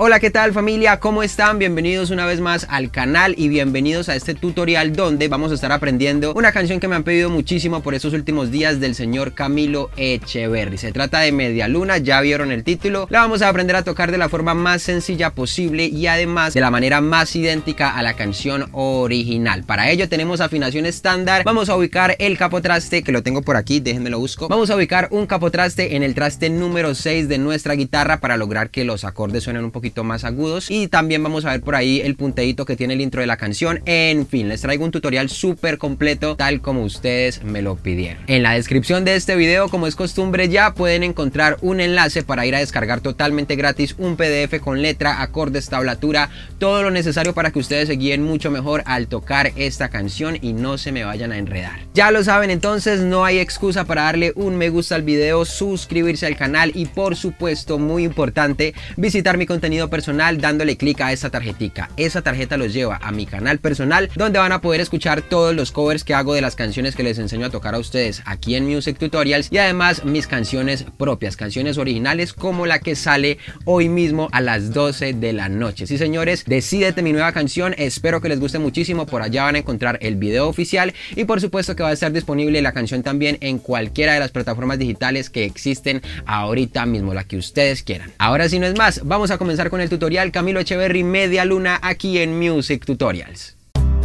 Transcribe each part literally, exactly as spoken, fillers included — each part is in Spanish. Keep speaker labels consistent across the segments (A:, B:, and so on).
A: Hola, ¿qué tal familia? ¿Cómo están? Bienvenidos una vez más al canal y bienvenidos a este tutorial donde vamos a estar aprendiendo una canción que me han pedido muchísimo por estos últimos días del señor Camilo Echeverry. Se trata de Media Luna, ya vieron el título. La vamos a aprender a tocar de la forma más sencilla posible y además de la manera más idéntica a la canción original. Para ello tenemos afinación estándar. Vamos a ubicar el capotraste, que lo tengo por aquí, déjenme lo busco. Vamos a ubicar un capotraste en el traste número seis de nuestra guitarra para lograr que los acordes suenen un poquito más agudos, y también vamos a ver por ahí el punteíto que tiene el intro de la canción. En fin, les traigo un tutorial súper completo tal como ustedes me lo pidieron. En la descripción de este video, como es costumbre ya, pueden encontrar un enlace para ir a descargar totalmente gratis un P D F con letra, acordes, tablatura, todo lo necesario para que ustedes se guíen mucho mejor al tocar esta canción y no se me vayan a enredar. Ya lo saben, entonces no hay excusa para darle un me gusta al video, suscribirse al canal y por supuesto, muy importante, visitar mi contenido personal dándole clic a esta tarjetica. Esa tarjeta los lleva a mi canal personal donde van a poder escuchar todos los covers que hago de las canciones que les enseño a tocar a ustedes aquí en Music Tutorials, y además mis canciones propias, canciones originales como la que sale hoy mismo a las doce de la noche. Sí señores, Decídete, mi nueva canción, espero que les guste muchísimo. Por allá van a encontrar el video oficial y por supuesto que va a estar disponible la canción también en cualquiera de las plataformas digitales que existen ahorita mismo, la que ustedes quieran. Ahora sí, no es más, vamos a comenzar con el tutorial. Camilo Echeverry, Media Luna, aquí en Music Tutorials.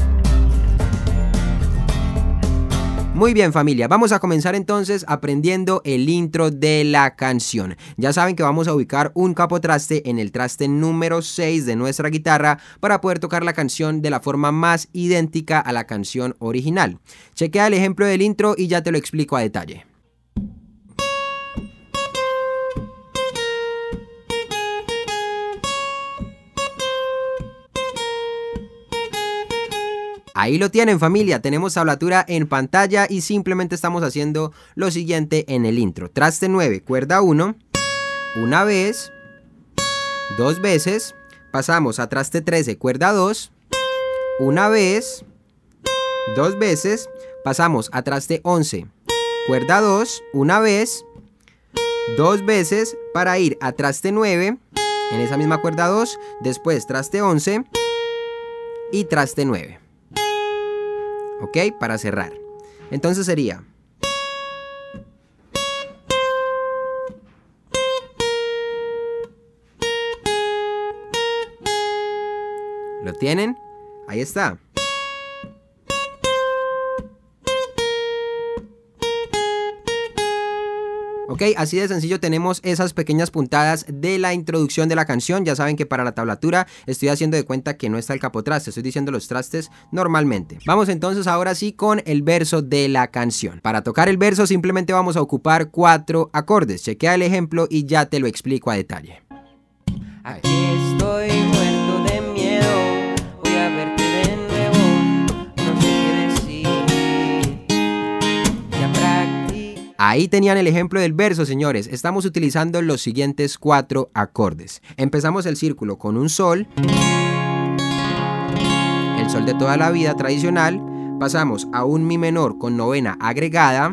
A: Muy bien familia, vamos a comenzar entonces aprendiendo el intro de la canción. Ya saben que vamos a ubicar un capotraste en el traste número seis de nuestra guitarra para poder tocar la canción de la forma más idéntica a la canción original. Chequea el ejemplo del intro y ya te lo explico a detalle. Ahí lo tienen familia, tenemos tablatura en pantalla y simplemente estamos haciendo lo siguiente en el intro. Traste nueve, cuerda uno, una vez, dos veces, pasamos a traste trece, cuerda dos, una vez, dos veces, pasamos a traste once, cuerda dos, una vez, dos veces, para ir a traste nueve, en esa misma cuerda dos, después traste once y traste nueve. Ok, para cerrar. Entonces sería ¿lo tienen? Ahí está. Ok, así de sencillo tenemos esas pequeñas puntadas de la introducción de la canción. Ya saben que para la tablatura estoy haciendo de cuenta que no está el capotraste, estoy diciendo los trastes normalmente. Vamos entonces ahora sí con el verso de la canción. Para tocar el verso simplemente vamos a ocupar cuatro acordes. Chequea el ejemplo y ya te lo explico a detalle.
B: Aquí estoy muerto de miedo, voy a verte de nuevo, no sé qué decir, ya practico.
A: Ahí tenían el ejemplo del verso, señores. Estamos utilizando los siguientes cuatro acordes. Empezamos el círculo con un sol, el sol de toda la vida tradicional. Pasamos a un mi menor con novena agregada.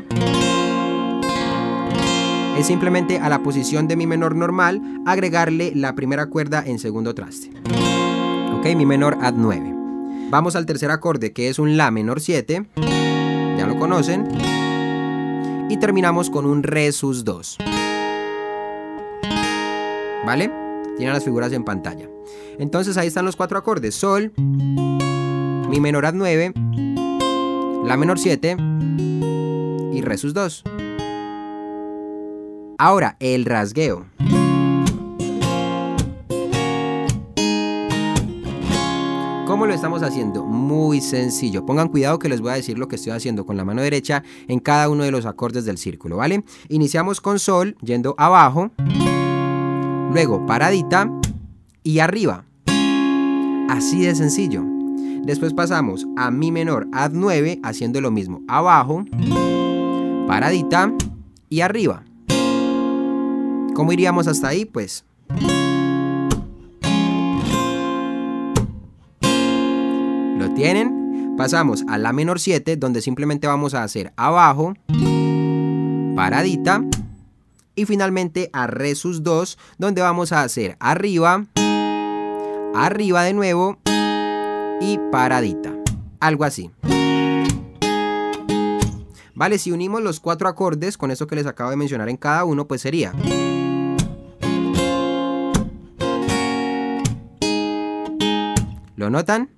A: Es simplemente a la posición de mi menor normal agregarle la primera cuerda en segundo traste. Ok, mi menor add nueve. Vamos al tercer acorde, que es un la menor siete. Ya lo conocen. Y terminamos con un re sus dos. ¿Vale? Tienen las figuras en pantalla. Entonces ahí están los cuatro acordes: sol, mi menor add nueve, la menor siete y re sus dos. Ahora el rasgueo. ¿Cómo lo estamos haciendo? Muy sencillo. Pongan cuidado que les voy a decir lo que estoy haciendo con la mano derecha en cada uno de los acordes del círculo, ¿vale? Iniciamos con sol, yendo abajo, luego paradita y arriba. Así de sencillo. Después pasamos a mi menor add nueve, haciendo lo mismo, abajo, paradita y arriba. ¿Cómo iríamos hasta ahí? Pues ¿lo tienen? Pasamos a la menor siete, donde simplemente vamos a hacer abajo, paradita y finalmente a re sus dos, donde vamos a hacer arriba, arriba de nuevo y paradita, algo así. Vale, si unimos los cuatro acordes con eso que les acabo de mencionar en cada uno, pues sería... ¿Lo notan?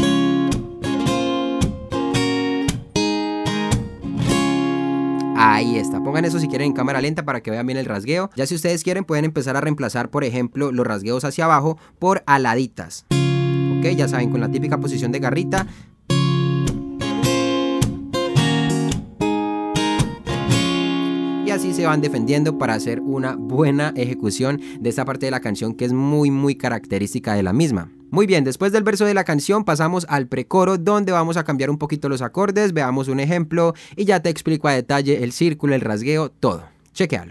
A: Ahí está, pongan eso si quieren en cámara lenta para que vean bien el rasgueo. Ya si ustedes quieren pueden empezar a reemplazar, por ejemplo, los rasgueos hacia abajo por aladitas. Ok, ya saben, con la típica posición de garrita. Y así se van defendiendo para hacer una buena ejecución de esta parte de la canción que es muy muy característica de la misma. Muy bien, después del verso de la canción pasamos al precoro donde vamos a cambiar un poquito los acordes, veamos un ejemplo y ya te explico a detalle el círculo, el rasgueo, todo. Chequéalo.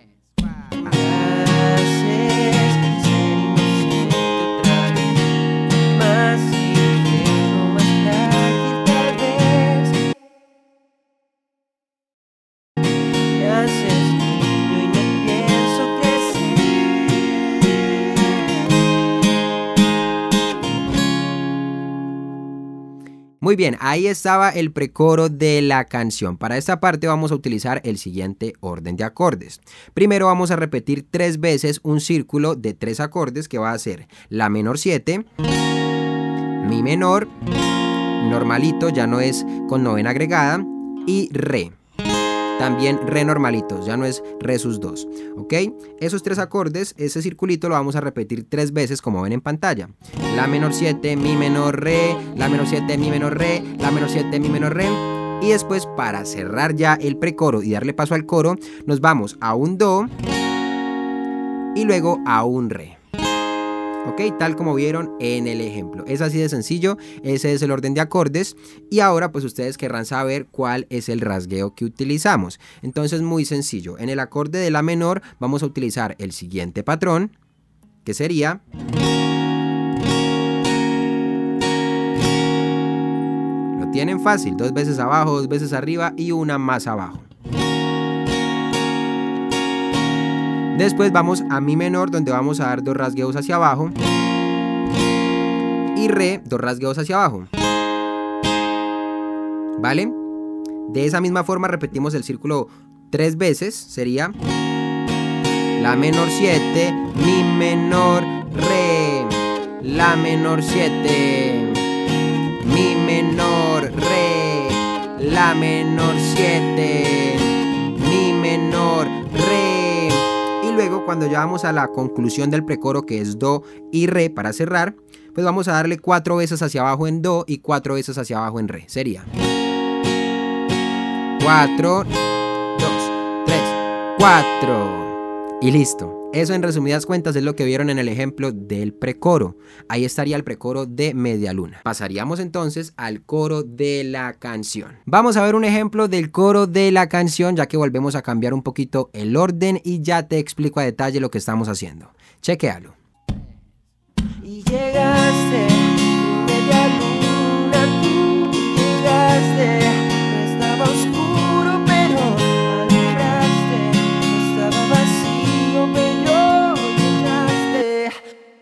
A: Muy bien, ahí estaba el precoro de la canción. Para esta parte vamos a utilizar el siguiente orden de acordes. Primero vamos a repetir tres veces un círculo de tres acordes que va a ser la menor siete, mi menor, normalito, ya no es con novena agregada, y re. También re normalito, ya no es re sus dos, ¿ok? Esos tres acordes, ese circulito lo vamos a repetir tres veces como ven en pantalla. La menor siete, mi menor re, la menor siete, mi menor re, la menor siete, mi menor re. Y después para cerrar ya el precoro y darle paso al coro, nos vamos a un do y luego a un re. Ok, tal como vieron en el ejemplo. Es así de sencillo, ese es el orden de acordes. Y ahora pues ustedes querrán saber cuál es el rasgueo que utilizamos. Entonces muy sencillo, en el acorde de la menor vamos a utilizar el siguiente patrón, que sería... Lo tienen fácil, dos veces abajo, dos veces arriba y una más abajo. Después vamos a mi menor, donde vamos a dar dos rasgueos hacia abajo. Y re, dos rasgueos hacia abajo. ¿Vale? De esa misma forma repetimos el círculo tres veces. Sería la menor siete, mi menor, re. La menor siete, mi menor, re. La menor siete, mi menor, re. Y luego cuando ya vamos a la conclusión del precoro, que es do y re para cerrar, pues vamos a darle cuatro veces hacia abajo en do y cuatro veces hacia abajo en re. Sería cuatro, dos, tres, cuatro. Y listo. Eso en resumidas cuentas es lo que vieron en el ejemplo del precoro. Ahí estaría el precoro de media luna. Pasaríamos entonces al coro de la canción. Vamos a ver un ejemplo del coro de la canción, ya que volvemos a cambiar un poquito el orden y ya te explico a detalle lo que estamos haciendo. Chequéalo.
B: Y llegaste, media luna, tú llegaste, no estaba oscuro pero alumbraste, no estaba vacío pero llenaste,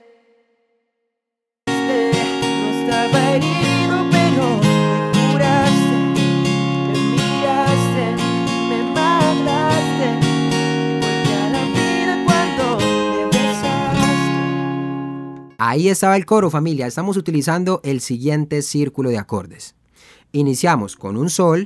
B: no estaba herido pero me curaste, me miraste, me mataste, volví a la vida cuando me besaste.
A: Ahí estaba el coro, familia. Estamos utilizando el siguiente círculo de acordes. Iniciamos con un sol,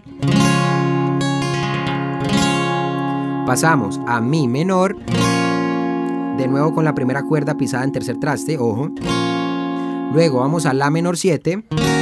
A: pasamos a mi menor, de nuevo con la primera cuerda pisada en tercer traste, ojo. Luego vamos a la menor siete,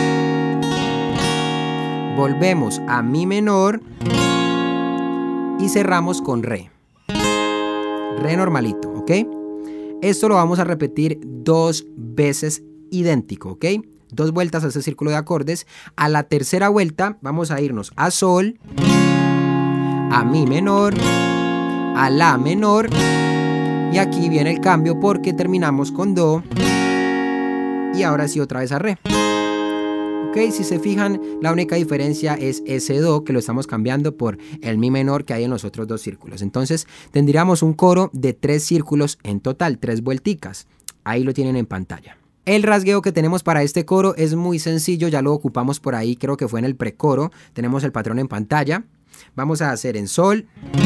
A: volvemos a mi menor y cerramos con re. Re normalito, ¿ok? Esto lo vamos a repetir dos veces idéntico, ¿ok? Dos vueltas a ese círculo de acordes. A la tercera vuelta vamos a irnos a sol, a mi menor, a la menor y aquí viene el cambio porque terminamos con do y ahora sí otra vez a re. Ok, si se fijan, la única diferencia es ese do que lo estamos cambiando por el mi menor que hay en los otros dos círculos. Entonces tendríamos un coro de tres círculos en total, tres vuelticas. Ahí lo tienen en pantalla. El rasgueo que tenemos para este coro es muy sencillo, ya lo ocupamos por ahí, creo que fue en el precoro. Tenemos el patrón en pantalla. Vamos a hacer en sol.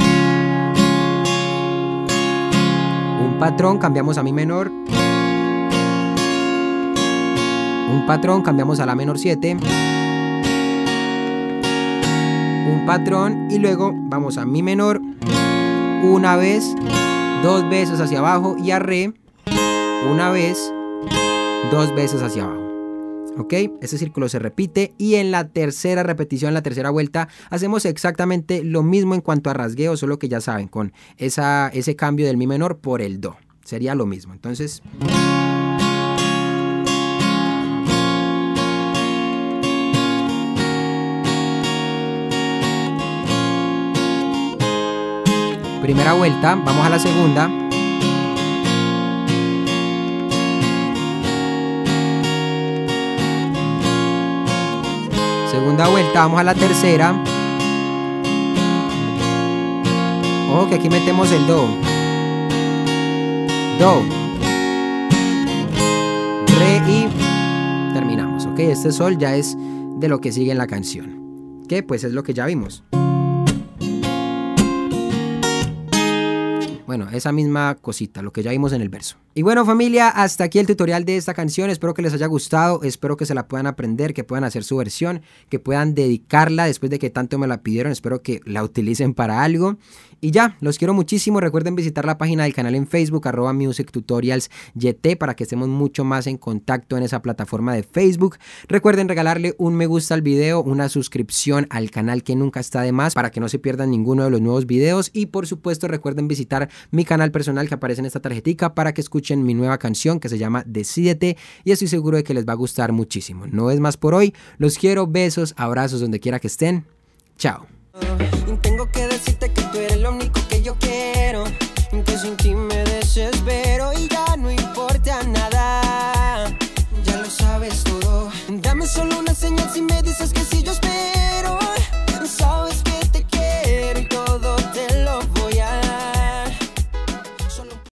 A: Un patrón, cambiamos a mi menor. Un patrón, cambiamos a la menor siete. Un patrón y luego vamos a mi menor. Una vez, dos veces hacia abajo y a re. Una vez, dos veces hacia abajo. ¿Ok? Ese círculo se repite y en la tercera repetición, la tercera vuelta, hacemos exactamente lo mismo en cuanto a rasgueo, solo que ya saben, con esa, ese cambio del mi menor por el do. Sería lo mismo. Entonces... primera vuelta, vamos a la segunda. Segunda vuelta, vamos a la tercera. Ojo que aquí metemos el do. Do. Re y terminamos. Ok, este sol ya es de lo que sigue en la canción. Que pues es lo que ya vimos. Bueno, esa misma cosita, lo que ya vimos en el verso. Y bueno, familia, hasta aquí el tutorial de esta canción. Espero que les haya gustado, espero que se la puedan aprender, que puedan hacer su versión, que puedan dedicarla después de que tanto me la pidieron. Espero que la utilicen para algo. Y ya, los quiero muchísimo. Recuerden visitar la página del canal en Facebook, arroba Music Tutorials Y T, para que estemos mucho más en contacto en esa plataforma de Facebook. Recuerden regalarle un me gusta al video, una suscripción al canal, que nunca está de más, para que no se pierdan ninguno de los nuevos videos. Y por supuesto, recuerden visitar mi canal personal que aparece en esta tarjetica para que escuchen mi nueva canción que se llama Decídete, y estoy seguro de que les va a gustar muchísimo. No es más por hoy, los quiero, besos, abrazos donde quiera que estén. Chao.
B: Y tengo que decirte que tú eres lo único que yo quiero, que sin ti me desespero y ya no importa nada. Ya lo sabes todo. Dame solo una señal si me dices que sí, yo espero.